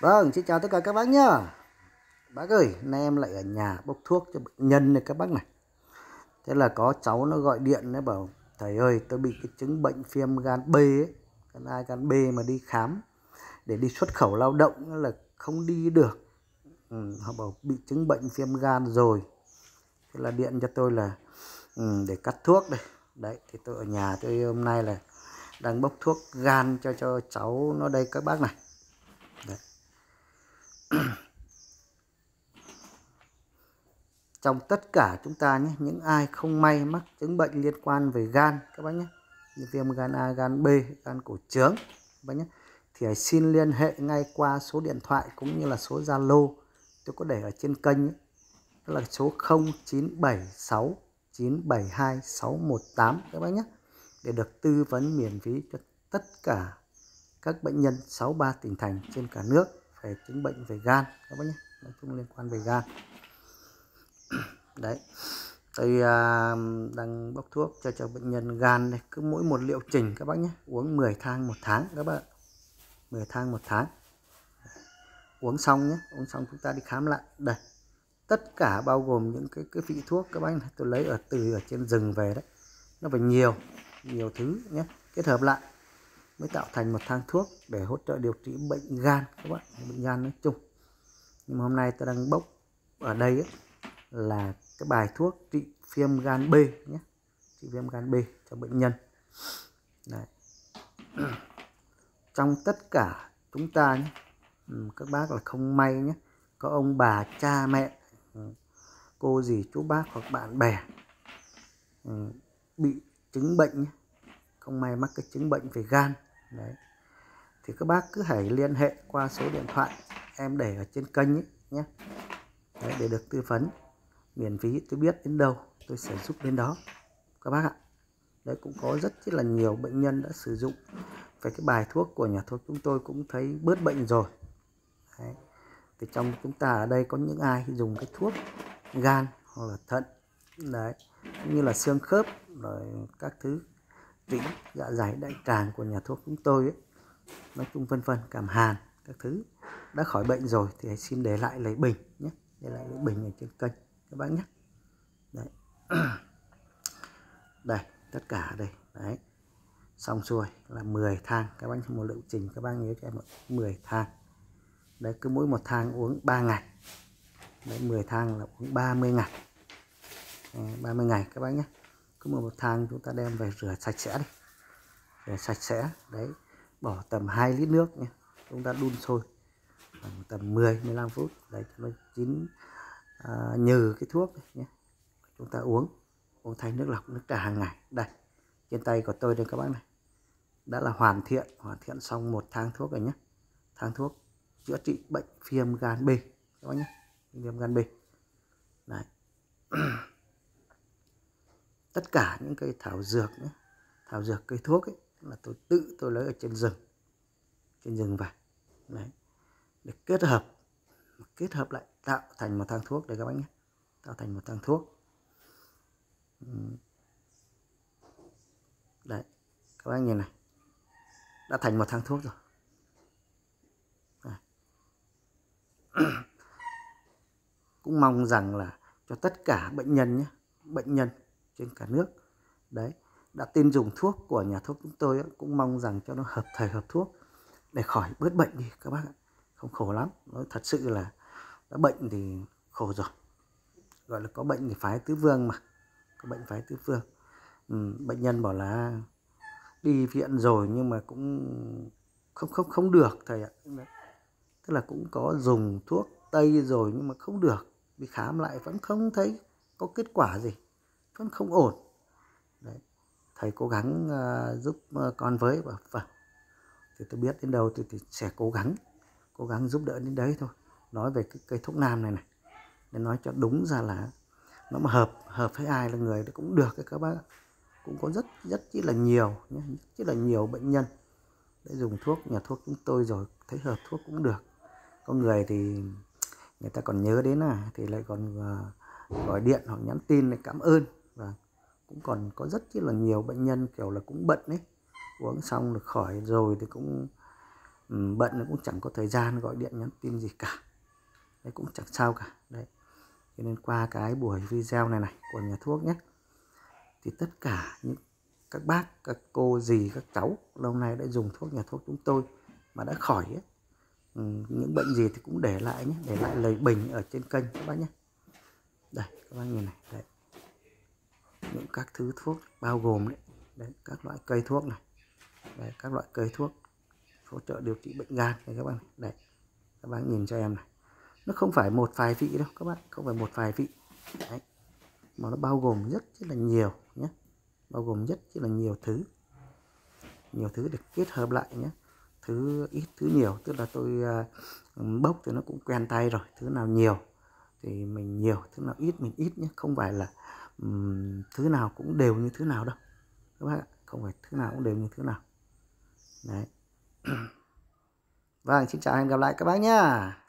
Vâng, xin chào tất cả các bác nhá. Bác ơi, nay em lại ở nhà bốc thuốc cho bệnh nhân này các bác này. Thế là có cháu nó gọi điện nó bảo thầy ơi, tôi bị cái chứng bệnh viêm gan B ấy, gan A gan B mà đi khám để đi xuất khẩu lao động là không đi được. Họ bảo bị chứng bệnh viêm gan rồi. Thế là điện cho tôi là để cắt thuốc đây. Đấy, thì tôi ở nhà tôi hôm nay là đang bốc thuốc gan cho cháu nó đây các bác này. Đấy. Trong tất cả chúng ta nhé, những ai không may mắc chứng bệnh liên quan về gan các bác nhé, như viêm gan A, gan B, gan cổ trướng các bác nhé, thì hãy xin liên hệ ngay qua số điện thoại cũng như là số Zalo tôi có để ở trên kênh ấy. Đó là số 0976 972 618 các bác nhé, để được tư vấn miễn phí cho tất cả các bệnh nhân 63 tỉnh thành trên cả nước về chứng bệnh về gan các bác nhé, nói chung liên quan về gan. Đấy, tôi đang bốc thuốc cho bệnh nhân gan này, cứ mỗi một liệu trình các bác nhé, uống 10 thang một tháng các bạn, 10 thang một tháng. Uống xong nhé, uống xong chúng ta đi khám lại. Đây, tất cả bao gồm những cái vị thuốc các bác này, tôi lấy ở trên rừng về đấy, nó phải nhiều thứ nhé, kết hợp lại mới tạo thành một thang thuốc để hỗ trợ điều trị bệnh gan các bạn, bệnh gan nói chung. Nhưng mà hôm nay tôi đang bốc ở đây ấy, là cái bài thuốc trị viêm gan B nhé, trị viêm gan B cho bệnh nhân. Đấy. Trong tất cả chúng ta nhé, các bác là không may nhé, có ông bà cha mẹ, cô dì chú bác hoặc bạn bè bị chứng bệnh nhé, không may mắc cái chứng bệnh về gan. Đấy, thì các bác cứ hãy liên hệ qua số điện thoại em để ở trên kênh ấy nhé. Đấy, để được tư vấn miễn phí, tôi biết đến đâu tôi sẽ giúp đến đó các bác ạ. Đấy, cũng có rất là nhiều bệnh nhân đã sử dụng về cái bài thuốc của nhà thuốc chúng tôi cũng thấy bớt bệnh rồi. Đấy, thì trong chúng ta ở đây có những ai dùng cái thuốc gan hoặc là thận, đấy, cũng như là xương khớp rồi các thứ trị dạ dày đại tràng của nhà thuốc chúng tôi ấy, nói chung vân vân, cảm hàn các thứ đã khỏi bệnh rồi thì hãy xin để lại lấy bình nhé, để lại lấy bình ở trên kênh các bác nhé. Đấy. Đây, tất cả ở đây. Đấy, xong xuôi là 10 thang các bác, một liệu trình các bác nhớ cho em 10 thang. Đấy, cứ mỗi một thang uống 3 ngày. Đấy, 10 thang là uống 30 ngày. 30 ngày các bác nhé. Cứ một thang chúng ta đem về rửa sạch sẽ đi, rửa sạch sẽ. Đấy, bỏ tầm 2 lít nước nhé, chúng ta đun sôi khoảng tầm 10-15 phút. Đấy, cho nó chín nhừ cái thuốc này nhé, chúng ta uống thay nước lọc, nước trà hàng ngày. Đây, trên tay của tôi đây các bác này, đã là hoàn thiện xong một thang thuốc rồi nhé, thang thuốc chữa trị bệnh viêm gan B các bác nhé, viêm gan B. Đấy. Tất cả những cây thảo dược nhé, thảo dược cây thuốc ấy là tôi lấy ở trên rừng về. Đấy, để kết hợp lại tạo thành một thang thuốc đây các bác nhé, tạo thành một thang thuốc. Đấy, các bác nhìn này, đã thành một thang thuốc rồi. Cũng mong rằng là cho tất cả bệnh nhân nhé, bệnh nhân trên cả nước đấy đã tin dùng thuốc của nhà thuốc chúng tôi ấy, cũng mong rằng cho nó hợp thời hợp thuốc để khỏi bớt bệnh đi các bác ạ. Không khổ lắm, nói thật sự là đã bệnh thì khổ rồi, gọi là có bệnh thì phái tứ phương mà, có bệnh phái tứ phương. Bệnh nhân bảo là đi viện rồi nhưng mà cũng không được thầy ạ. Tức là cũng có dùng thuốc tây rồi nhưng mà không được, đi khám lại vẫn không thấy có kết quả gì, vẫn không ổn. Đấy, thầy cố gắng giúp con với, và vâng, thì tôi biết đến đâu thì sẽ cố gắng giúp đỡ đến đấy thôi. Nói về cái cây thuốc nam này để nói cho đúng ra là nó mà hợp với ai là người cũng được các bác. Cũng có rất là nhiều nhé, rất là nhiều bệnh nhân để dùng thuốc nhà thuốc chúng tôi rồi thấy hợp thuốc cũng được. Có người thì người ta còn nhớ đến thì lại còn gọi điện hoặc nhắn tin để cảm ơn. Và cũng còn có rất là nhiều bệnh nhân kiểu là cũng bận ấy, uống xong được khỏi rồi thì cũng bận nó cũng chẳng có thời gian gọi điện nhắn tin gì cả, đấy cũng chẳng sao cả. Đấy, cho nên qua cái buổi video này của nhà thuốc nhé, thì tất cả những các bác, các cô, dì, các cháu lâu nay đã dùng thuốc nhà thuốc chúng tôi mà đã khỏi ấy. Những bệnh gì thì cũng để lại nhé, để lại lời bình ở trên kênh các bác nhé. Đây các bác nhìn này, đấy, những các thứ thuốc bao gồm đấy, các loại cây thuốc này, đấy, các loại cây thuốc hỗ trợ điều trị bệnh gan này các bạn. Đấy, các bác nhìn cho em này, nó không phải một vài vị đâu các bạn, không phải một vài vị đấy, mà nó bao gồm rất là nhiều nhé, bao gồm rất là nhiều thứ để kết hợp lại nhé, thứ ít thứ nhiều, tức là tôi bốc thì nó cũng quen tay rồi, thứ nào nhiều thì mình nhiều, thứ nào ít mình ít nhé, không phải là thứ nào cũng đều như thứ nào đâu các bác ạ, không phải thứ nào cũng đều như thứ nào đấy. Vâng, xin chào, hẹn gặp lại các bác nhá.